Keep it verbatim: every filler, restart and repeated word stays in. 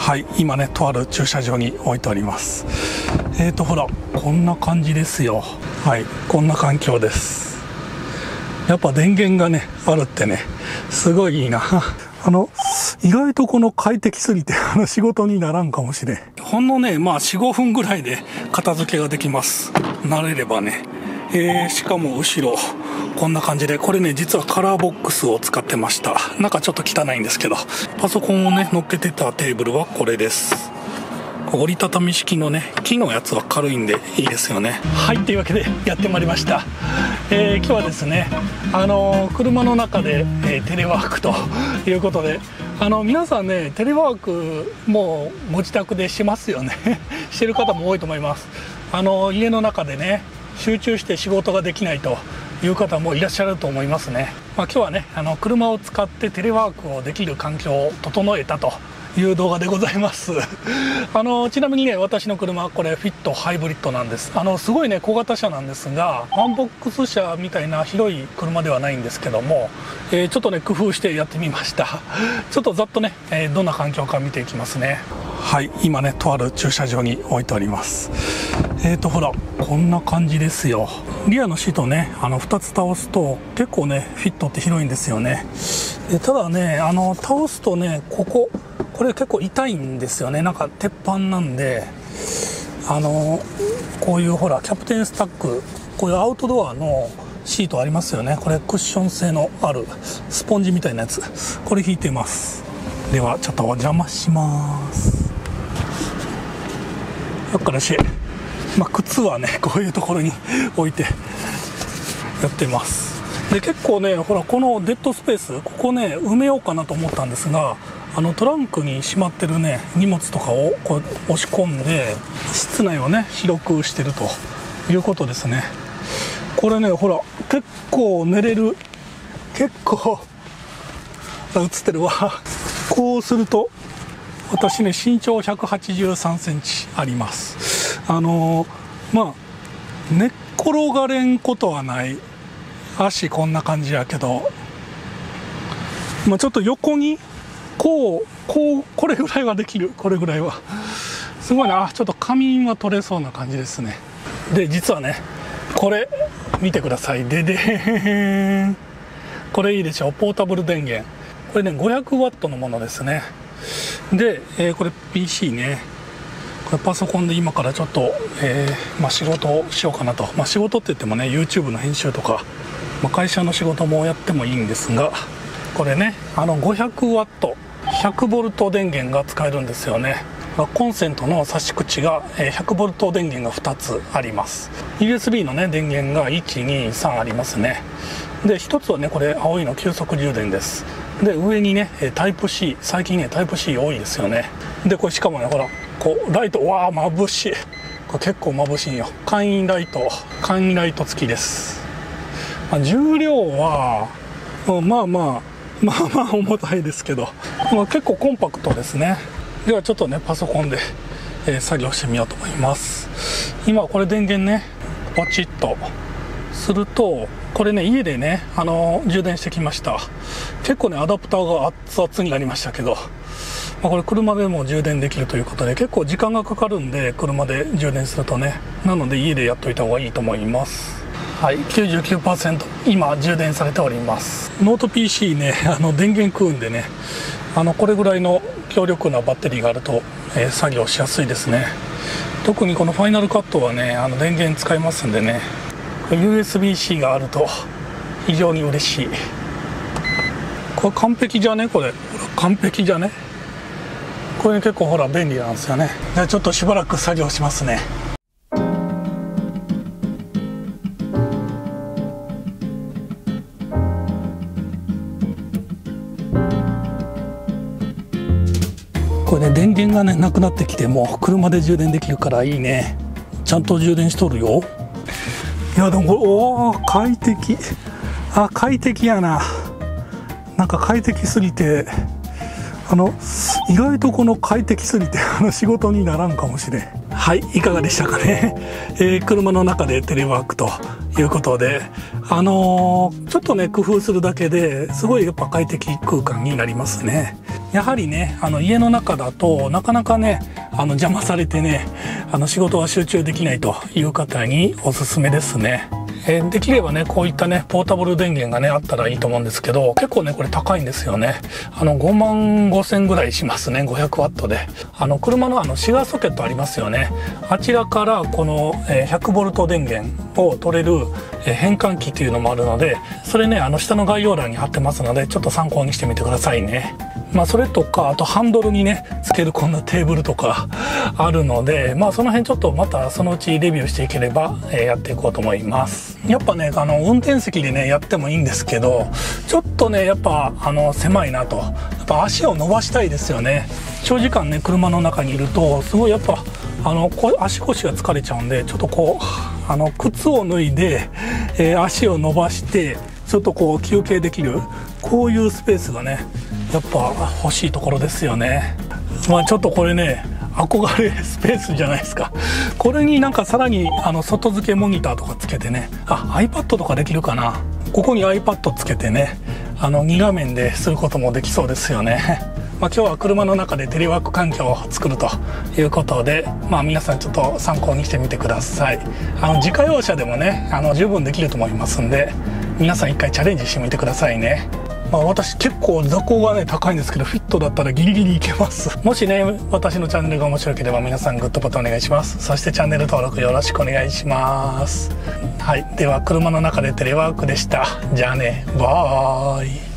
はい、今ねとある駐車場に置いております。えーとほらこんな感じですよ。はい、こんな環境です。やっぱ電源がねあるってねすごいいいな。あの意外とこの快適すぎてあの仕事にならんかもしれん。ほんのねまあ よんごふんぐらいで片付けができます。慣れればね。えー、しかも後ろこんな感じで、これね実はカラーボックスを使ってました。中ちょっと汚いんですけど、パソコンをね乗っけてたテーブルはこれです。折りたたみ式のね木のやつは軽いんでいいですよね。はい、というわけでやってまいりました。えー、今日はですねあのー、車の中で、えー、テレワークということで、あの皆さんねテレワークもうご自宅でしますよね。してる方も多いと思います。あのー、家の中でね集中して仕事ができないという方もいらっしゃると思いますね。まあ、今日はねあの車を使ってテレワークをできる環境を整えたという動画でございます。あのちなみにね私の車これフィットハイブリッドなんです。あのすごいね小型車なんですが、ワンボックス車みたいな広い車ではないんですけども、えー、ちょっとね工夫してやってみました。ちょっとざっとね、えー、どんな環境か見ていきますね。はい、今ねとある駐車場に置いております。えーとほらこんな感じですよ。リアのシートねあのふたつ倒すと結構ねフィットって広いんですよね。でただねあの倒すとねこここれ結構痛いんですよね。なんか鉄板なんで、あのこういうほらキャプテンスタック、こういうアウトドアのシートありますよね。これクッション性のあるスポンジみたいなやつ、これ引いてます。ではちょっとお邪魔します。よっからし、まあ、靴はねこういうところに置いてやってます。で結構ねほらこのデッドスペースここね埋めようかなと思ったんですが、あのトランクにしまってるね荷物とかをこう押し込んで室内をね広くしてるということですね。これねほら結構寝れる、結構映ってるわ。こうすると私ね身長ひゃくはちじゅうさんセンチあります。あのー、まあ寝っ転がれんことはない。足こんな感じやけど、まあ、ちょっと横にこうこうこれぐらいはできる。これぐらいはすごいな。ちょっと仮眠は取れそうな感じですね。で実はねこれ見てください。ででーん、これいいでしょ。ポータブル電源、これねごひゃくワットのものですね。で、えー、これ ピーシー ね、これパソコンで今からちょっと、えーまあ、仕事をしようかなと。まあ、仕事って言ってもね YouTube の編集とか、まあ、会社の仕事もやってもいいんですが、これねあのごひゃくワットひゃくボルト電源が使えるんですよね。コンセントの差し口がひゃくボルト電源がふたつあります。 ユーエスビー のね電源がいちにさんありますね。でひとつはねこれ青いの急速充電です。で上にねタイプ C、 最近ねタイプ C 多いですよね。でこれしかもねほらこうライト、わあ眩しい。これ結構眩しいよ。簡易ライト簡易ライト付きです。まあ、重量はまあまあまあまあまあ重たいですけど、まあ、結構コンパクトですね。ではちょっとねパソコンで、えー、作業してみようと思います。今これ電源ねポチッとすると、これね家でねあのー、充電してきました。結構ねアダプターが熱々になりましたけど、まあ、これ車でも充電できるということで結構時間がかかるんで、車で充電するとね、なので家でやっといた方がいいと思います。はい、きゅうじゅうきゅうパーセント 今充電されております。ノート ピーシー ねあの電源食うんでね、あのこれぐらいの強力なバッテリーがあると、えー、作業しやすいですね。特にこのファイナルカットはねあの電源使いますんでね、 ユーエスビーC があると非常に嬉しい。これ完璧じゃね、これ完璧じゃね。これ結構ほら便利なんですよね。じゃあちょっとしばらく作業しますね。これね電源がねなくなってきても車で充電できるからいいね。ちゃんと充電しとるよ。いやでもこれおお快適、あ快適やな。なんか快適すぎてあの意外とこの快適すぎてあの仕事にならんかもしれん。 はい、いかがでしたかね、えー、車の中でテレワークということで、あのー、ちょっとね工夫するだけですごいやっぱ快適空間になりますね。やはりねあの家の中だとなかなかねあの邪魔されてねあの仕事が集中できないという方におすすめですね。えー、できればねこういったねポータブル電源がねあったらいいと思うんですけど、結構ねこれ高いんですよね。あのごまんごせんぐらいしますね。ごひゃくワットであの車のあのシガーソケットありますよね。あちらからこのひゃくボルト電源を取れる変換器っていうのもあるので、それねあの下の概要欄に貼ってますのでちょっと参考にしてみてくださいね。まあそれとかあとハンドルにねつけるこんなテーブルとかあるので、まあその辺ちょっとまたそのうちレビューしていければ、えー、やっていこうと思います。やっぱねあの運転席でねやってもいいんですけど、ちょっとねやっぱあの狭いなと、やっぱ足を伸ばしたいですよね。長時間ね車の中にいるとすごいやっぱあのこ足腰が疲れちゃうんで、ちょっとこうあの靴を脱いで、えー、足を伸ばしてちょっとこう休憩できるこういうスペースがねやっぱ欲しいところですよね。まあちょっとこれね憧れスペースじゃないですか。これになんかさらにあの外付けモニターとかつけてね、あ iPad とかできるかな。ここに iPad つけてねあのに画面ですることもできそうですよね。まあ、今日は車の中でテレワーク環境を作るということで、まあ、皆さんちょっと参考にしてみてください。あの自家用車でもねあの十分できると思いますんで、皆さん一回チャレンジしてみてくださいね。まあ、私結構座高がね高いんですけどフィットだったらギリギリいけます。もしね私のチャンネルが面白ければ皆さんグッドボタンお願いします。そしてチャンネル登録よろしくお願いします。はい、では車の中でテレワークでした。じゃあねバーイ。